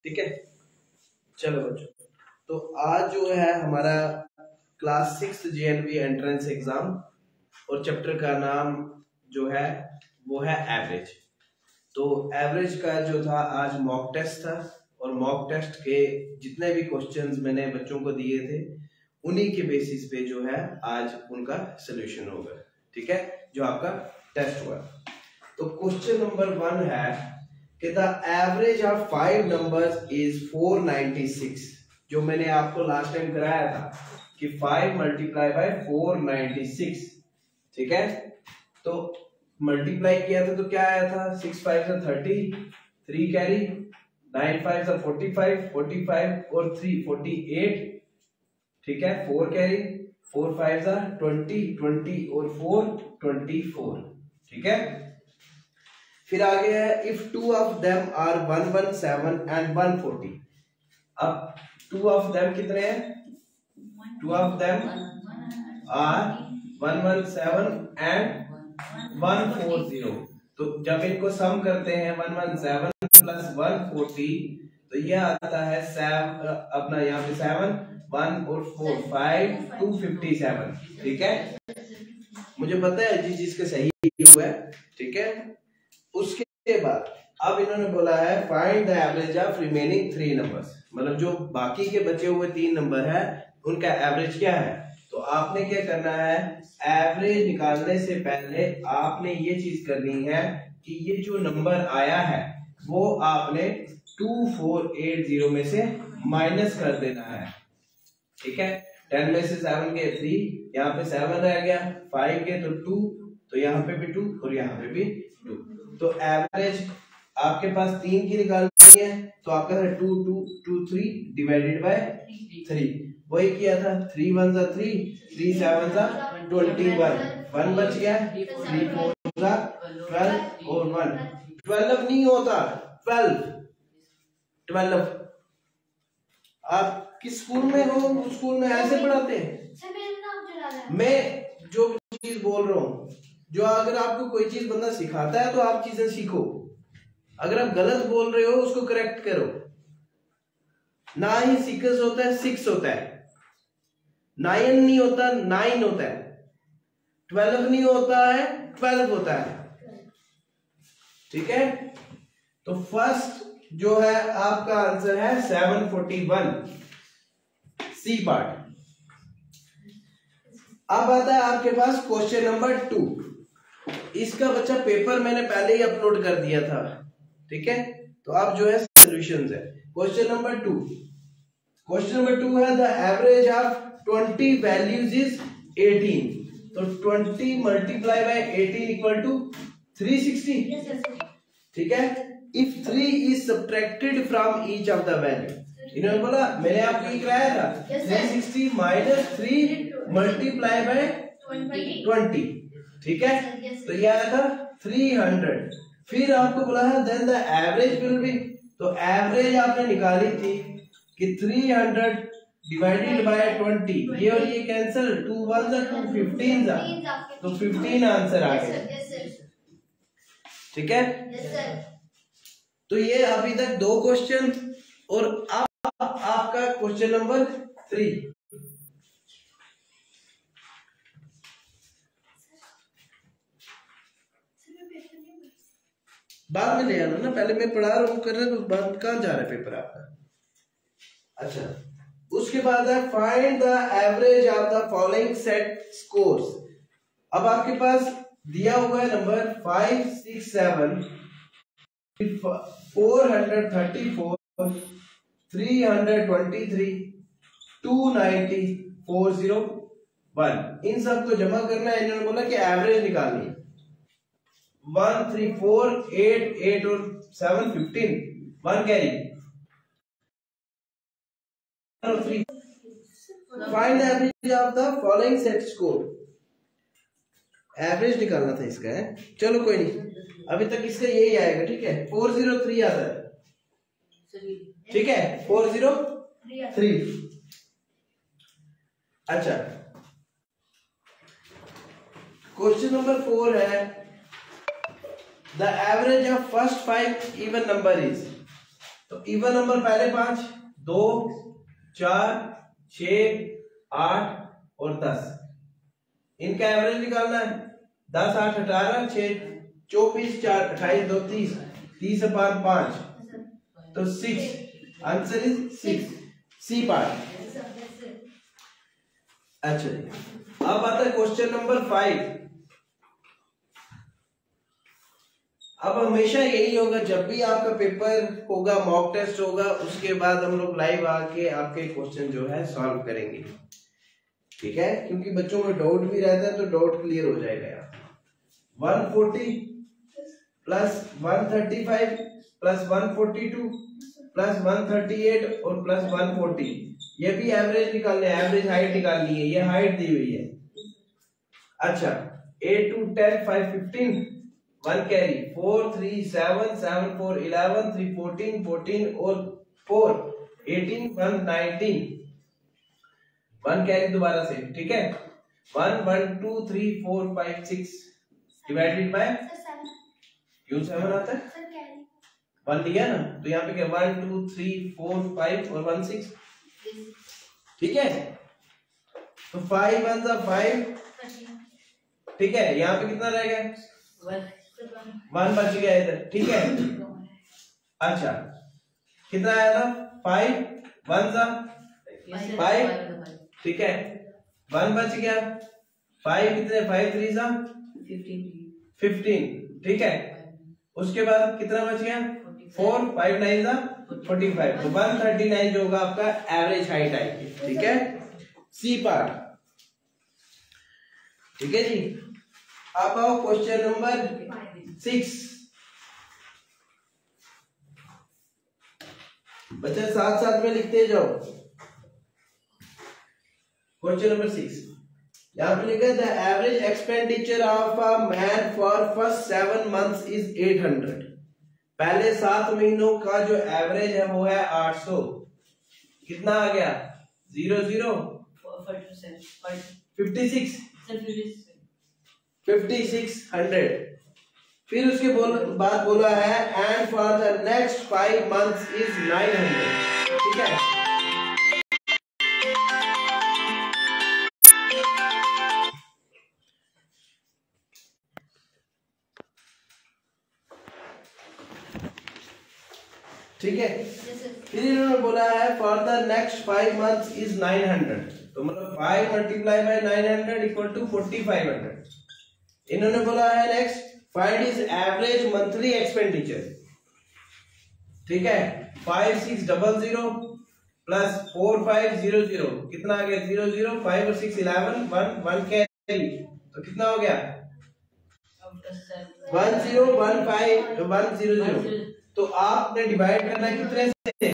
ठीक है। चलो बच्चों, तो आज जो है हमारा क्लास 6 JNV एंट्रेंस एग्जाम और चैप्टर का नाम जो है वो है एवरेज। तो एवरेज का जो था आज मॉक टेस्ट था और मॉक टेस्ट के जितने भी क्वेश्चंस मैंने बच्चों को दिए थे उन्हीं के बेसिस पे जो है आज उनका सोल्यूशन होगा। ठीक है, जो आपका टेस्ट हुआ। तो क्वेश्चन नंबर 1 है कि the average of 5 numbers is 496। जो मैंने आपको लास्ट टाइम कराया था कि 5 मल्टीप्लाई बाय 496। ठीक है, तो मल्टीप्लाई किया था तो क्या आया था, 6 5 30, 3 कैरी, 9 5 45, 45 और 3 48। ठीक है, 4 कैरी, 4 5 20, 20 और 4 24। ठीक है, फिर आगे है if two of them are 117 and 140। अब टू ऑफ देम कितने हैं, two of them are 117 and 140। तो जब इनको सम करते हैं 117 प्लस 140 तो यह आता है अपना यहाँ पे 7 1 और 4 5 257। ठीक है, मुझे पता है जिस चीज का सही हुआ है। ठीक है, उसके बाद अब इन्होंने बोला है find the average of remaining 3 numbers. मतलब जो बाकी के बचे हुए 3 नंबर है उनका एवरेज क्या है। तो आपने क्या करना है, एवरेज निकालने से पहले आपने ये चीज करनी है कि ये जो नंबर आया है वो आपने 2480 में से माइनस कर देना है। ठीक है, 10 में से 7 के 3, यहाँ पे 7 रह गया, 5 के तो 2, तो यहाँ पे भी 2 और यहाँ पे भी 2। तो एवरेज आपके पास 3 की निकालनी है तो आपका है 2 2 2 3 डिवाइडेड बाय 3। वही किया था, 3 1 जा 3, 3 7 जा 21, 1 बच गया, 3 4 जा 12 और 1 12 नहीं होता, 12। आप किस स्कूल में हो, उस स्कूल में ऐसे पढ़ाते हैं। मैं जो चीज बोल रहा हूँ, जो अगर आपको कोई चीज बंदा सिखाता है तो आप चीजें सीखो। अगर आप गलत बोल रहे हो उसको करेक्ट करो। ना ही 6 होता है 6 होता है, 9 नहीं होता 9 होता है, 12 नहीं होता है 12 होता है। ठीक है, तो फर्स्ट जो है आपका आंसर है 741, सी पार्ट। अब आता है आपके पास क्वेश्चन नंबर 2। इसका बच्चा पेपर मैंने पहले ही अपलोड कर दिया था। ठीक है, तो अब जो है सॉल्यूशंस है। क्वेश्चन नंबर 2, क्वेश्चन नंबर 2 है the average of 20 values is 18। तो 20 मल्टीप्लाई बाय 18 इक्वल टू 360। ठीक है, if 3 is subtracted from each of the value. इन्होंने बोला, मैंने आपको ये कराया था 360 माइनस 3 मल्टीप्लाई बाय 20। ठीक है, तो ये आया था 300। फिर आपको बोला है then the average will be. तो एवरेज आपने निकाली थी कि 300 डिवाइडेड बाय 20, ये और ये कैंसिल, 2 1 जा 2 15 जा, तो 15 आंसर आ गया। ठीक है, तो ये अभी तक 2 क्वेश्चन और अब आपका क्वेश्चन नंबर 3। बाद में ले आना ना, पहले मैं पढ़ा रहा हूँ कर रहा हूँ, बाद कहाँ जा रहा है पेपर आपका। अच्छा, उसके बाद है find the average of the following set scores. अब आपके पास दिया हुआ है नंबर 5 6 7 434 323 290 401। इन सब को जमा करना है। इन्होंने बोला कि एवरेज निकालनी है। 1 3 4 8 8 और 7 15, 1 carry. Find the average of the following set score. Average निकालना था इसका है। चलो कोई नहीं, अभी तक इसका यही आएगा। ठीक है, 403 आता है। ठीक है, 403। अच्छा, क्वेश्चन नंबर 4 है the average of first 5 even number is. तो इवन नंबर पहले 5, 2, 4, 6, 8 और 10, इनका एवरेज निकालना है। 10, 8, 18, 6, 24, 4, 28, 2, 30, 30 अपान 5, तो 6, आंसर इज 6, सी पार्ट। अच्छा जी, अब आता है क्वेश्चन नंबर 5। अब हमेशा यही होगा, जब भी आपका पेपर होगा, मॉक टेस्ट होगा, उसके बाद हम लोग लाइव आके आपके क्वेश्चन जो है सॉल्व करेंगे, ठीक है, क्योंकि बच्चों में डाउट भी रहता है तो डाउट क्लियर हो जाएगा यार। 140 प्लस 135 प्लस 142 प्लस 138 और प्लस 140, ये भी एवरेज निकालने, एवरेज हाइट निकालनी है, ये हाइट दी हुई है। अच्छा, 8 2 10 5 15, 1 कैरी, 4 3 7 7 4 11 3 14 14 और 4 18 1 19, 1 कैरी दोबारा से, ठीक है। 1 1 2 3 4 5 6 डिवाइडेड बाय, क्यों 7 आता है, 1 दिया ना, तो यहाँ पे क्या 1 2 3 4 5 और 1 6, ठीक है। तो 5 1 जा 5, ठीक है, यहाँ पे कितना रह गया, 1 बच गया इधर, ठीक है। अच्छा, कितना आया था, 5 1 जा 5, ठीक है, 1 बच गया, 5 कितने, 5 3 जा 15, ठीक है। उसके बाद कितना बच गया, 4 5 9 जा 45, तो 139 जो होगा आपका एवरेज हाइट आएगी, ठीक है, सी पार्ट, ठीक है जी। अब आओ क्वेश्चन नंबर 6। बच्चे साथ साथ में लिखते जाओ। क्वेश्चन नंबर 6, यहाँ पे लिखा है the average expenditure of a man for first 7 months is 800। पहले 7 महीनों का जो एवरेज है वो है 800। कितना आ गया, 0 0 56 5600। फिर उसके बाद बोला है and for the next 5 months is 900, ठीक है। ठीक है, फिर इन्होंने बोला है for the next 5 months is 900, तो मतलब 5 मल्टीप्लाई बाय 900 इक्वल टू 4500। इन्होंने बोला है next find is average monthly expenditure, ठीक है। 5600 प्लस 4500, कितना आ गया, 0 0 5 और 6 11 1 1 कैरी, तो कितना हो गया 1015 100। तो आपने डिवाइड करना है कितने से,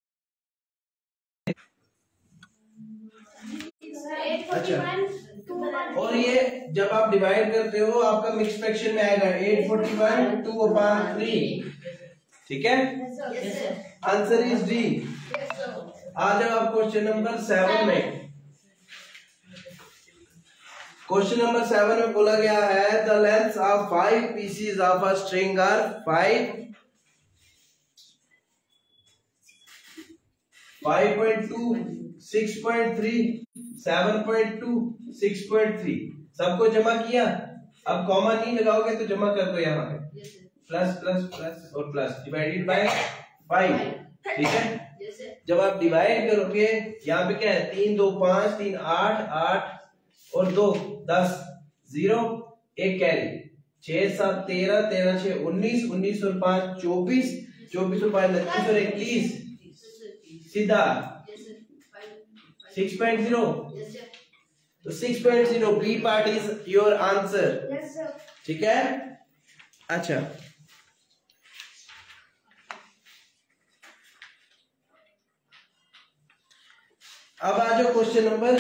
अच्छा, और ये जब आप डिवाइड करते हो आपका मिक्स फ्रैक्शन में आएगा 841 2/3, ठीक है। Answer is D. आ जाओ आप क्वेश्चन नंबर 7 में। क्वेश्चन नंबर 7 में बोला गया है the length of 5 pieces of a string are 5 5.2 6.3 7.2 6.3 सबको जमा किया। अब कॉमा नहीं लगाओगे तो जमा कर दो यहाँ पे, प्लस प्लस प्लस और प्लस डिवाइडेड बाय 5, ठीक है। जब आप डिवाइड करोगे यहाँ पे क्या है 3 2 5 3 8 8 और 2 10 0 1 कैरी 6 7 13 13 6 19 19 और 5 24 24 और 5 29 और 21 सीधा 6.0, तो 6.0 B part is your answer, ठीक है। अच्छा, अब आ जाओ क्वेश्चन नंबर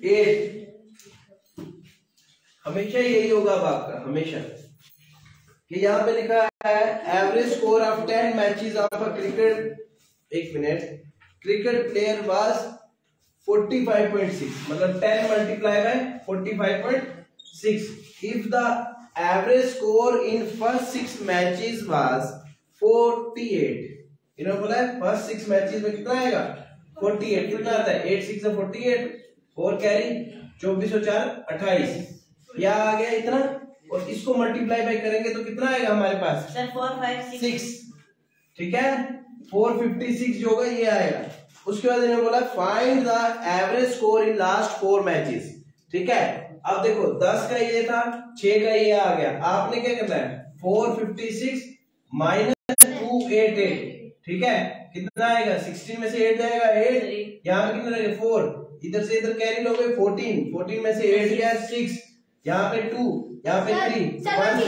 8। हमेशा यही होगा अब आपका, हमेशा कि यहाँ पे लिखा है average score of 10 matches of a cricket, एक मिनट, क्रिकेट प्लेयर वाज 45.6, मतलब 10 multiply by 45.6। If the average score in first 6 matches was 48, इन्होंने बोला है फर्स्ट 6 मैचेस में कितना आएगा 48, कितना आता है 8 6 48, 4 कैरी 24 और 4 28, क्या आ गया इतना, और इसको मल्टीप्लाई बाय करेंगे तो कितना आएगा हमारे पास सर 4 5 6, ठीक है 456 जो होगा ये आएगा। उसके बाद इन्होंने बोला find the average score in last 4 matches, ठीक है। अब देखो 10 का ये था, 6 का ये आ गया, आपने क्या करना है 456 माइनस 288, ठीक है कितना आएगा 16 में से 8 जाएगा 8, यहाँ पे कितना रहेगा 4, इधर से इधर कैरी लोगे 14, 14 में से 8 गया 6, यहाँ पे 2, यहाँ पे 3,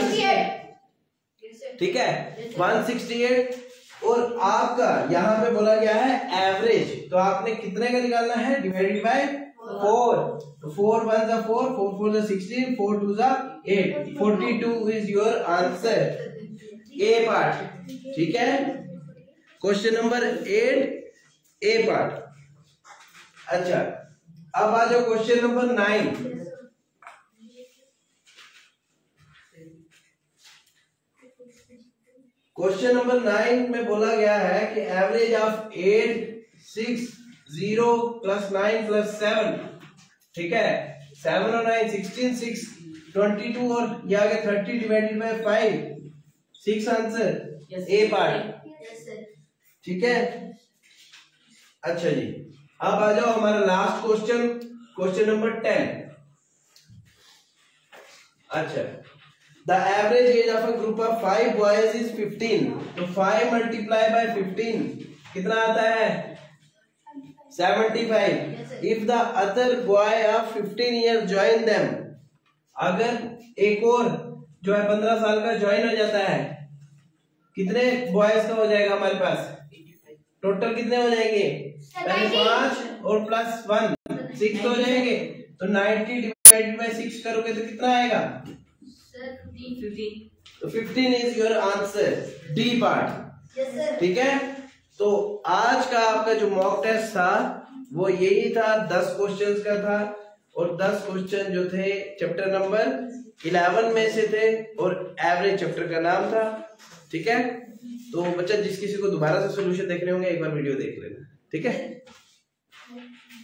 168, ठीक है 168। और आपका यहाँ पे बोला गया है एवरेज, तो आपने कितने का निकालना है डिवाइडेड बाय 4, तो 4 1 जा 4, 4 4 जा 16, 4 2 जा 8, 42 is your answer, A part, ठीक है। Question number 8 A part. अच्छा अब आ जाओ क्वेश्चन नंबर 9। क्वेश्चन नंबर 9 में बोला गया है कि एवरेज ऑफ 8 6 0 प्लस 9 प्लस 7, ठीक है 7 और 9 16 6 22 और ये आ गया 30 divided by 5, 6 answer A part, ठीक है। अच्छा जी अब आ जाओ हमारा लास्ट क्वेश्चन, क्वेश्चन नंबर 10। अच्छा the average age of a group of 5 boys is 15, तो 5 मल्टीप्लाई बाय 15 कितना आता है 75। if the other boy of 15 years join them, अगर एक और जो है 15 साल का ज्वाइन हो जाता है, कितने बॉयज का हो जाएगा हमारे पास, टोटल कितने हो जाएंगे, पहले 5 और प्लस 1 6 हो जाएंगे, तो 90 डिवाइडेड बाय 6 करोगे तो कितना आएगा 15, तो 15 is your answer, D part, ठीक है। तो आज का आपका जो मॉक टेस्ट था वो यही था, 10 क्वेश्चंस का था, और 10 क्वेश्चन जो थे चैप्टर नंबर 11 में से थे, और एवरेज चैप्टर का नाम था, ठीक है। तो बच्चा जिस किसी को दोबारा से सोल्यूशन देखने होंगे एक बार वीडियो देख लेना, ठीक है।